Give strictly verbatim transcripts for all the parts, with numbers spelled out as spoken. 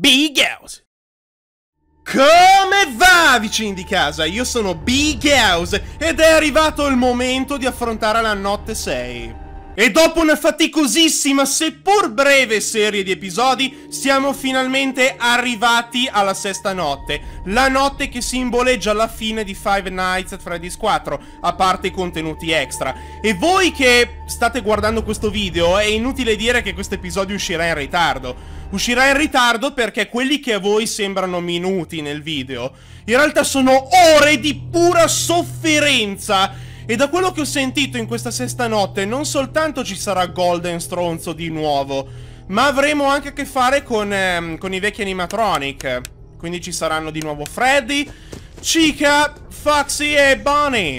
Big House. Come va, vicini di casa? Io sono Big House ed è arrivato il momento di affrontare la notte sei. E dopo una faticosissima, seppur breve serie di episodi, siamo finalmente arrivati alla sesta notte. La notte che simboleggia la fine di Five Nights at Freddy's quattro, a parte i contenuti extra. E voi che state guardando questo video, è inutile dire che questo episodio uscirà in ritardo. Uscirà in ritardo perché quelli che a voi sembrano minuti nel video, in realtà sono ore di pura sofferenza. E da quello che ho sentito in questa sesta notte, non soltanto ci sarà Golden Stronzo di nuovo, ma avremo anche a che fare con, ehm, con i vecchi animatronic. Quindi ci saranno di nuovo Freddy, Chica, Foxy e Bonnie.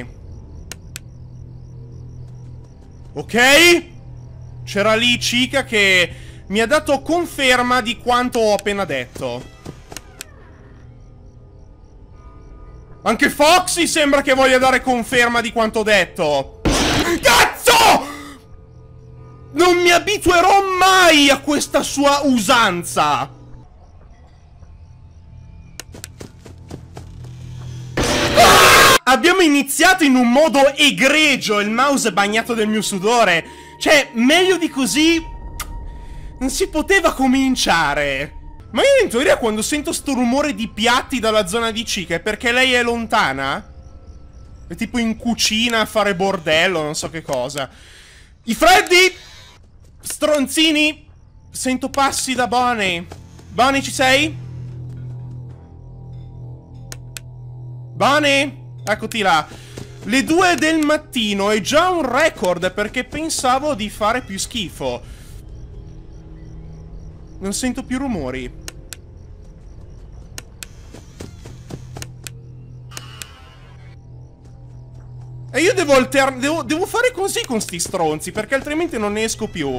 Ok? C'era lì Chica che mi ha dato conferma di quanto ho appena detto. Anche Foxy sembra che voglia dare conferma di quanto detto. Cazzo! Non mi abituerò mai a questa sua usanza. Ah! Abbiamo iniziato in un modo egregio. Il mouse è bagnato del mio sudore. Cioè, meglio di così non si poteva cominciare. Ma io in teoria quando sento sto rumore di piatti dalla zona di Chica è perché lei è lontana? È tipo in cucina a fare bordello, non so che cosa. I Freddy! Stronzini! Sento passi da Bonnie. Bonnie, ci sei? Bonnie? Eccoti là. Le due del mattino è già un record perché pensavo di fare più schifo. Non sento più rumori. E io devo alternare. Devo, devo fare così con sti stronzi, perché altrimenti non ne esco più.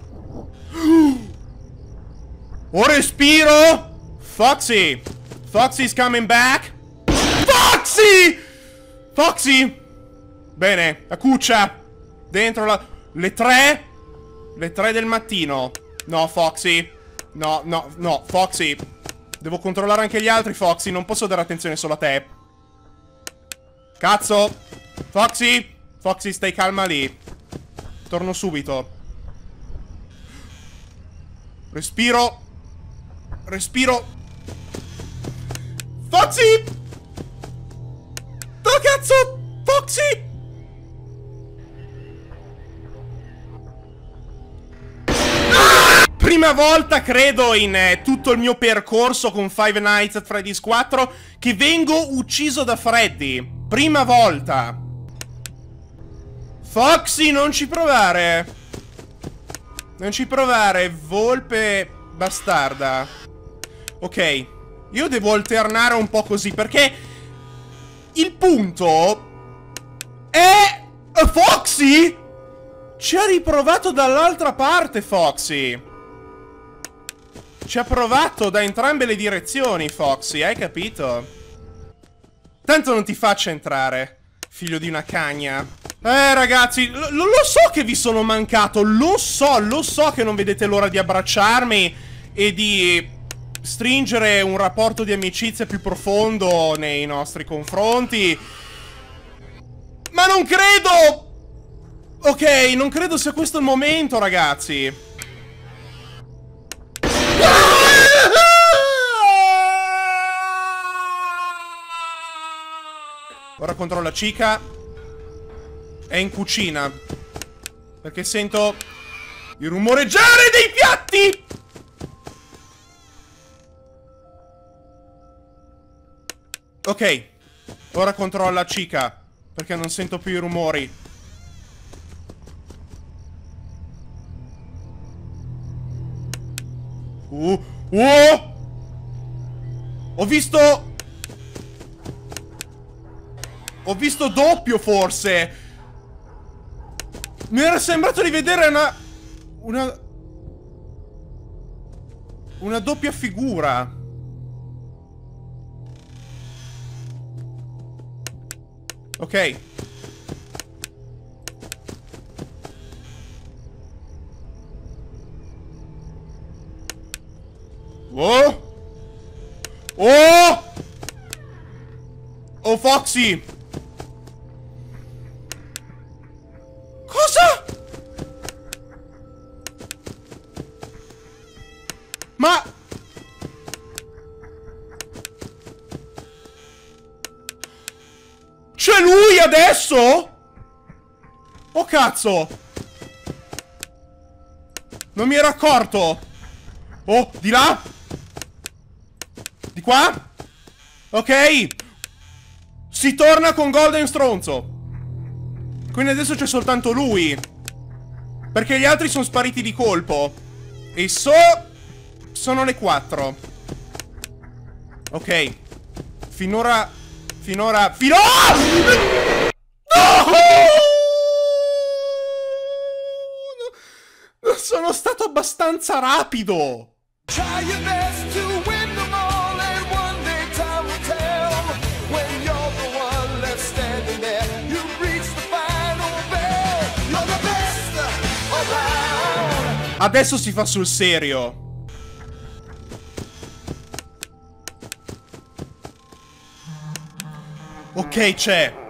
Oh, respiro. Foxy. Foxy's coming back. Foxy! Foxy! Bene, la cuccia. Dentro la... Le tre? Le tre del mattino. No, Foxy. No, no, no, Foxy. Devo controllare anche gli altri, Foxy. Non posso dare attenzione solo a te. Cazzo. Foxy. Foxy, stai calma lì. Torno subito. Respiro. Respiro. Foxy. Oh, cazzo. Foxy. Prima volta, credo, in eh, tutto il mio percorso con Five Nights at Freddy's quattro che vengo ucciso da Freddy. Prima volta. Foxy, non ci provare. Non ci provare, volpe bastarda. Ok, io devo alternare un po' così, perché il punto è... Foxy? Ci ha riprovato dall'altra parte, Foxy. Ci ha provato da entrambe le direzioni, Foxy, hai capito? Tanto non ti faccio entrare, figlio di una cagna. Eh, ragazzi, lo, lo so che vi sono mancato, lo so, lo so che non vedete l'ora di abbracciarmi e di stringere un rapporto di amicizia più profondo nei nostri confronti. Ma non credo... Ok, non credo sia questo il momento, ragazzi. Ora controlla Chica. È in cucina, perché sento il rumoreggiare dei piatti. Ok. Ora controlla Chica, perché non sento più i rumori. Uh, uh! Ho visto... Ho visto doppio, forse. Mi era sembrato di vedere una... Una... Una doppia figura. Ok. Oh! Oh! Oh, Foxy! Cosa? Ma... c'è lui adesso? Oh, cazzo! Non mi ero accorto! Oh, di là? Di qua? Ok! Si torna con Golden Stronzo. Quindi adesso c'è soltanto lui. Perché gli altri sono spariti di colpo. E so... sono le quattro. Ok. Finora... Finora... Finora... No! No! Sono stato abbastanza rapido. Try your best to win them all, and one day time will tell. When you're the one left standing there, you reach the final bell. You're the best around. Adesso si fa sul serio. Ok, c'è.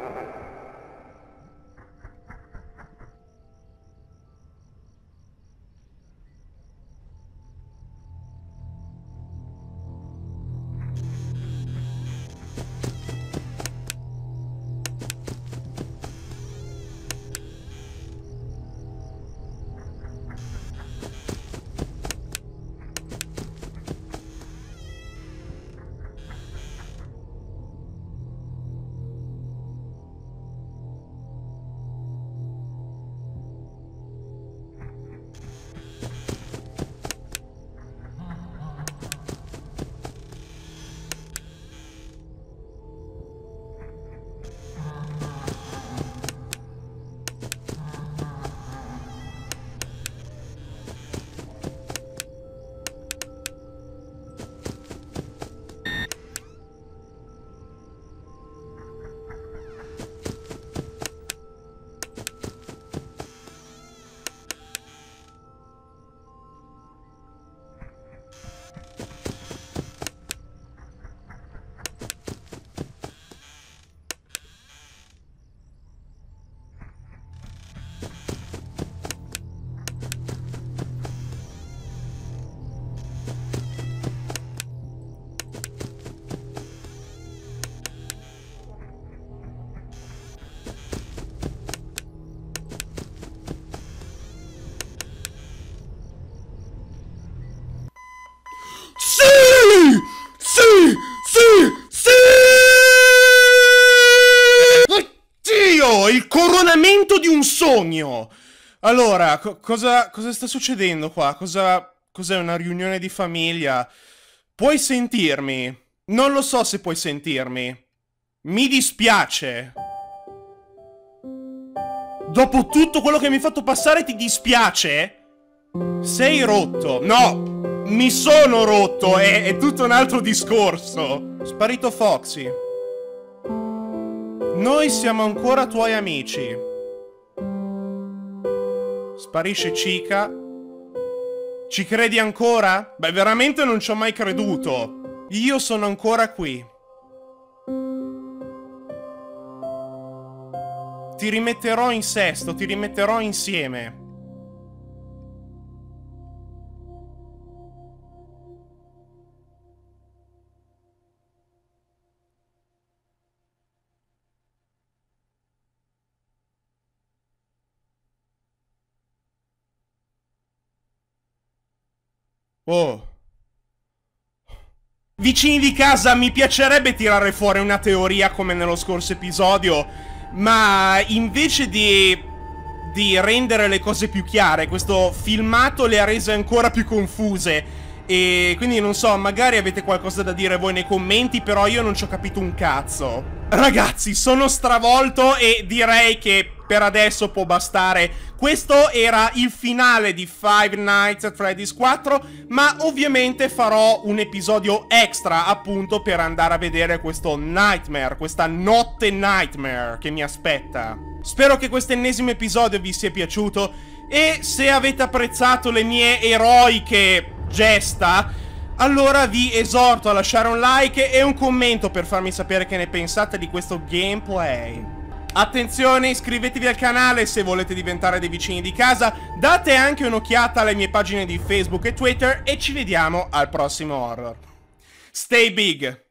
Il coronamento di un sogno. Allora, co cosa, cosa sta succedendo qua? Cosa... Cos'è, una riunione di famiglia? Puoi sentirmi? Non lo so se puoi sentirmi. Mi dispiace. Dopo tutto quello che mi hai fatto passare ti dispiace? Sei rotto. No, mi sono rotto, è, è tutto un altro discorso. Sparito Foxy. Noi siamo ancora tuoi amici. Sparisce Chica. Ci credi ancora? Beh, veramente non ci ho mai creduto. Io sono ancora qui. Ti rimetterò in sesto, ti rimetterò insieme. Oh. Vicini di casa, mi piacerebbe tirare fuori una teoria come nello scorso episodio, ma invece di... di rendere le cose più chiare, questo filmato le ha rese ancora più confuse. E quindi non so, magari avete qualcosa da dire voi nei commenti, però io non ci ho capito un cazzo. Ragazzi, sono stravolto e direi che per adesso può bastare. Questo era il finale di Five Nights at Freddy's quattro, ma ovviamente farò un episodio extra appunto per andare a vedere questo Nightmare, questa notte Nightmare che mi aspetta. Spero che questo ennesimo episodio vi sia piaciuto e se avete apprezzato le mie eroiche gesta, allora vi esorto a lasciare un like e un commento per farmi sapere che ne pensate di questo gameplay. Attenzione, iscrivetevi al canale se volete diventare dei vicini di casa, date anche un'occhiata alle mie pagine di Facebook e Twitter e ci vediamo al prossimo horror. Stay big!